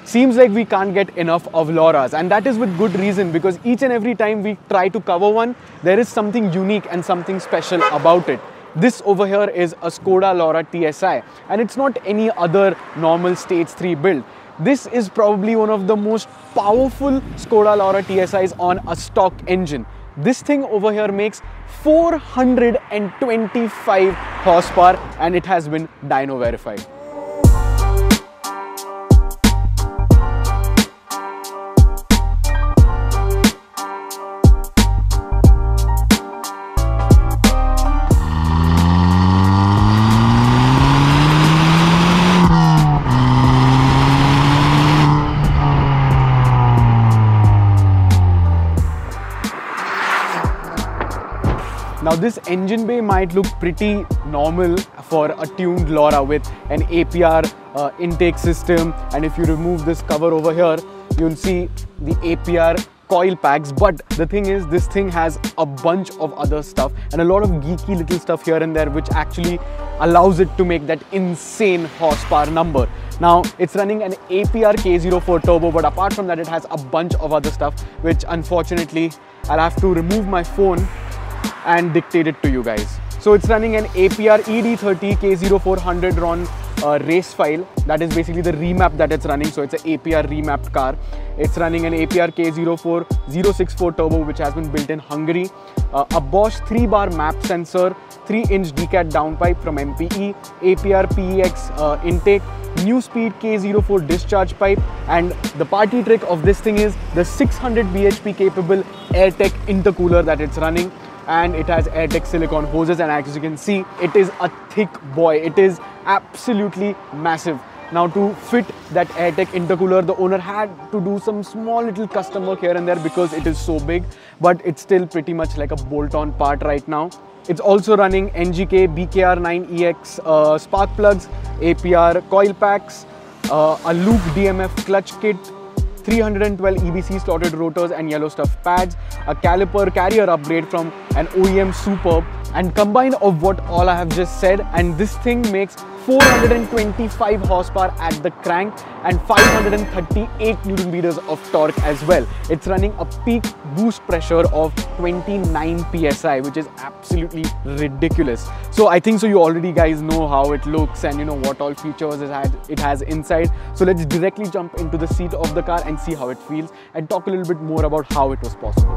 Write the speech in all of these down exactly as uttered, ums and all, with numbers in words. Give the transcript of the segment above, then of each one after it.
seems like we can't get enough of Lauras, and that is with good reason, because each and every time we try to cover one, there is something unique and something special about it. This over here is a Skoda Laura T S I, and it's not any other normal stage three build. This is probably one of the most powerful Skoda Laura T S Is on a stock engine. This thing over here makes four hundred twenty-five horsepower, and it has been dyno verified. Now this engine bay might look pretty normal for a tuned Laura with an A P R uh, intake system, and if you remove this cover over here, you'll see the A P R coil packs. But the thing is, this thing has a bunch of other stuff and a lot of geeky little stuff here and there, which actually allows it to make that insane horsepower number. Now it's running an A P R K zero four turbo, but apart from that, it has a bunch of other stuff, which unfortunately I'll have to remove my phone and dictate it to you guys. So it's running an A P R E D thirty K zero four hundred R O N uh, race file. That is basically the remap that it's running. So it's an A P R remapped car. It's running an A P R K zero four zero six four turbo, which has been built in Hungary. Uh, a Bosch three bar map sensor, three inch D CAT downpipe from M P E, A P R P E X uh, intake, new speed K zero four discharge pipe, and the party trick of this thing is the six hundred B H P capable AirTech intercooler that it's running. And it has AirTech silicone hoses, and as you can see, it is a thick boy. It is absolutely massive. Now to fit that AirTech intercooler, the owner had to do some small little custom work here and there because it is so big, but it's still pretty much like a bolt-on part right now. It's also running N G K B K R nine E X uh, spark plugs, A P R coil packs, uh, a Luke D M F clutch kit, three hundred twelve E B C slotted rotors and yellow stuff pads, a caliper carrier upgrade from an O E M Superb, and combined of what all I have just said, and this thing makes four hundred twenty-five horsepower at the crank and five hundred thirty-eight newton meters of torque as well. It's running a peak boost pressure of twenty-nine P S I, which is absolutely ridiculous. So I think so you already guys know how it looks and you know what all features it has, it has inside. So let's directly jump into the seat of the car and see how it feels and talk a little bit more about how it was possible.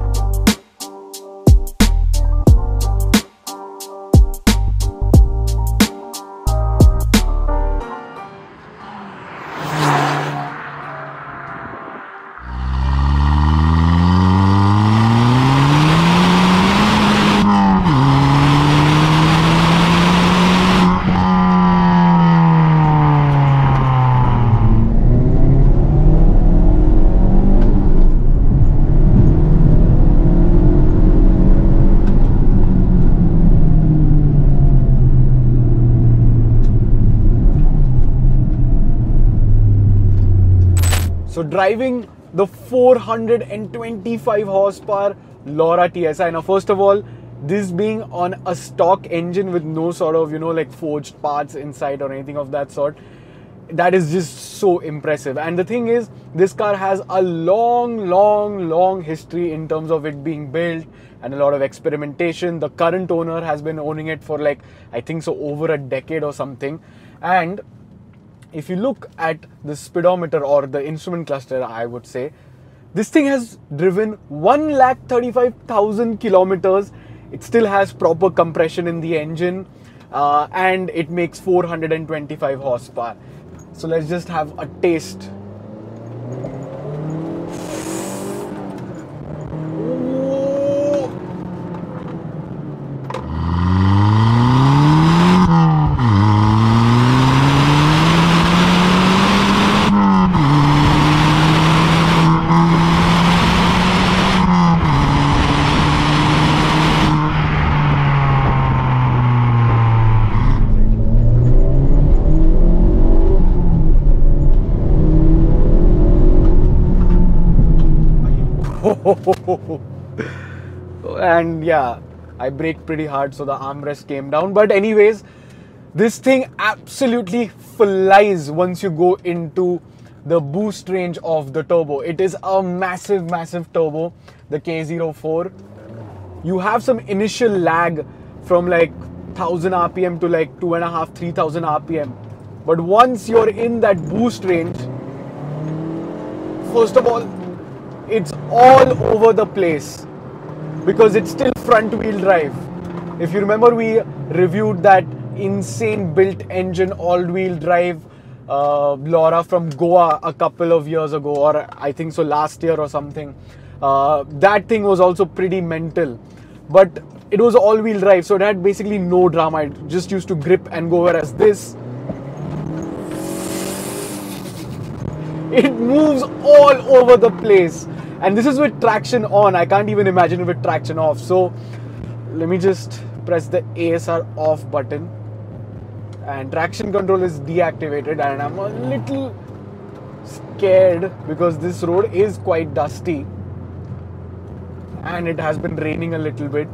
So driving the four hundred twenty-five horsepower Laura T S I. Now first of all, this being on a stock engine with no sort of, you know, like forged parts inside or anything of that sort, that is just so impressive. And the thing is, this car has a long, long, long history in terms of it being built and a lot of experimentation. The current owner has been owning it for like, I think so over a decade or something. And if you look at the speedometer or the instrument cluster, I would say, this thing has driven one lakh thirty-five thousand kilometers. It still has proper compression in the engine uh, and it makes four hundred twenty-five horsepower. So let's just have a taste. And yeah, I braked pretty hard, so the armrest came down. But anyways, this thing absolutely flies once you go into the boost range of the turbo. It is a massive, massive turbo, the K zero four. You have some initial lag from like one thousand R P M to like two and a half, three thousand R P M. But once you're in that boost range, first of all, it's all over the place because it's still front wheel drive. If you remember, we reviewed that insane built engine all wheel drive uh, Laura from Goa a couple of years ago, or I think so last year or something. Uh, that thing was also pretty mental, but it was all wheel drive, so it had basically no drama. It just used to grip and go, whereas this, it moves all over the place. And this is with traction on. I can't even imagine it with traction off. So let me just press the A S R off button, and traction control is deactivated, and I'm a little scared because this road is quite dusty and it has been raining a little bit.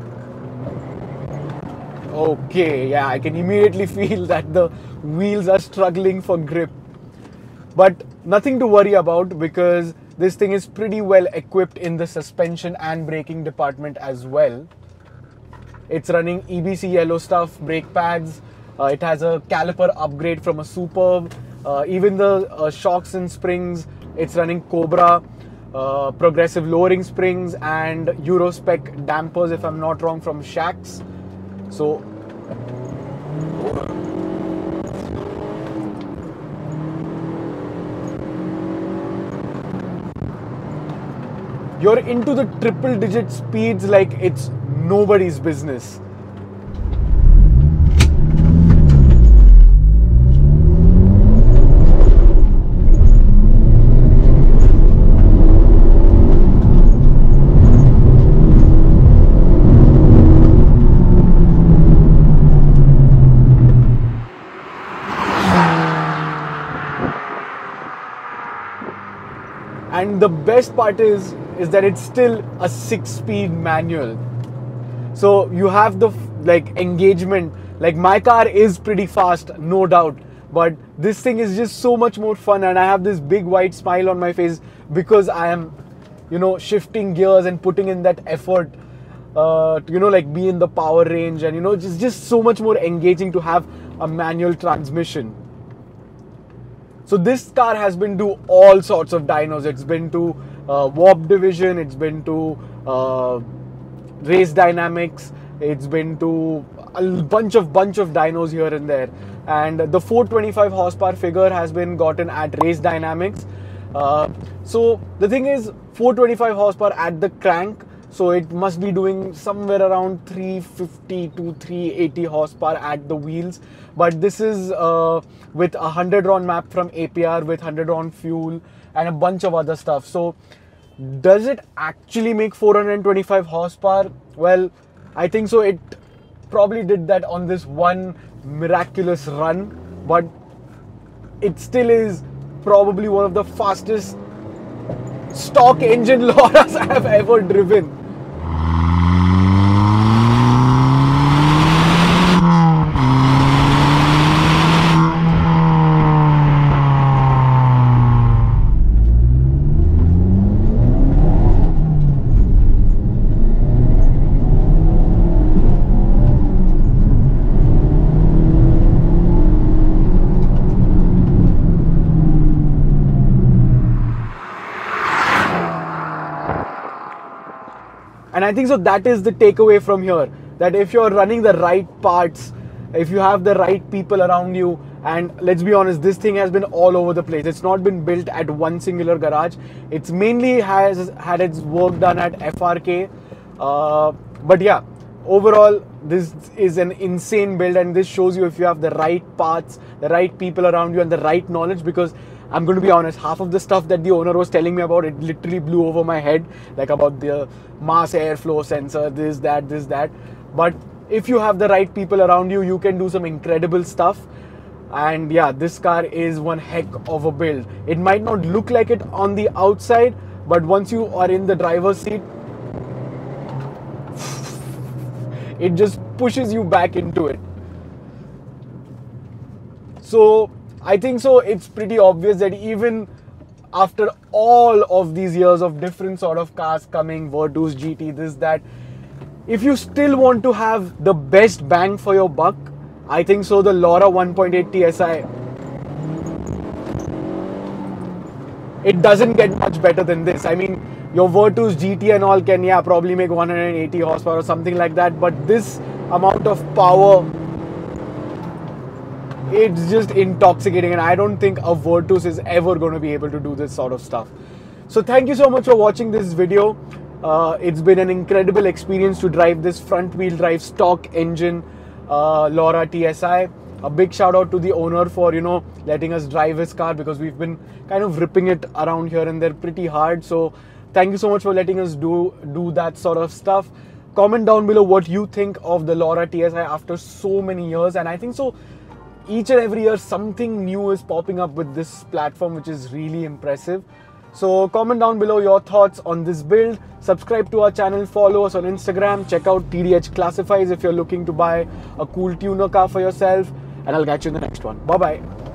Okay, yeah, I can immediately feel that the wheels are struggling for grip, but nothing to worry about because this thing is pretty well equipped in the suspension and braking department as well. It's running E B C yellow stuff brake pads. Uh, it has a caliper upgrade from a Superb. Uh, even the uh, shocks and springs, it's running Cobra, uh, progressive lowering springs, and Eurospec dampers, if I'm not wrong, from Shacks. So you're into the triple digit speeds like it's nobody's business. And the best part is, is that it's still a six-speed manual. So you have the like engagement. Like my car is pretty fast, no doubt. But this thing is just so much more fun, and I have this big wide smile on my face because I am, you know, shifting gears and putting in that effort uh, to, you know, like be in the power range, and you know, just just so much more engaging to have a manual transmission. So this car has been to all sorts of dynos. It's been to uh, Warp Division, it's been to uh, Race Dynamics, it's been to a bunch of bunch of dynos here and there. And the four twenty-five horsepower figure has been gotten at Race Dynamics. Uh, so the thing is, four twenty-five horsepower at the crank, so it must be doing somewhere around three fifty to three eighty horsepower at the wheels. But this is uh, with a one hundred round map from A P R, with one hundred round fuel and a bunch of other stuff. So does it actually make four hundred twenty-five horsepower? Well, I think so. It probably did that on this one miraculous run, but it still is probably one of the fastest stock engine Lauras I have ever driven. And I think so that is the takeaway from here, that if you're running the right parts, if you have the right people around you, and let's be honest, this thing has been all over the place. It's not been built at one singular garage. It's mainly has had its work done at F R K. Uh, but yeah, overall, this is an insane build, and this shows you if you have the right parts, the right people around you, and the right knowledge. Because I'm going to be honest, half of the stuff that the owner was telling me about, it literally blew over my head, like about the mass airflow sensor, this, that, this, that. But if you have the right people around you, you can do some incredible stuff. And yeah, this car is one heck of a build. It might not look like it on the outside, but once you are in the driver's seat, it just pushes you back into it. So I think so it's pretty obvious that even after all of these years of different sort of cars coming, Virtus, G T, this, that, if you still want to have the best bang for your buck, I think so the Laura one point eight T S I, it doesn't get much better than this. I mean, your Virtus G T and all can, yeah, probably make one hundred eighty horsepower or something like that, but this amount of power, it's just intoxicating, and I don't think a Virtus is ever going to be able to do this sort of stuff. So thank you so much for watching this video. Uh, it's been an incredible experience to drive this front wheel drive stock engine uh, Laura T S I. A big shout out to the owner for, you know, letting us drive his car, because we've been kind of ripping it around here and there pretty hard. So thank you so much for letting us do do that sort of stuff. Comment down below what you think of the Laura T S I after so many years, and I think so each and every year something new is popping up with this platform, which is really impressive. So comment down below your thoughts on this build. Subscribe to our channel, follow us on Instagram, check out T D H Classifieds if you're looking to buy a cool tuner car for yourself, and I'll catch you in the next one. Bye bye.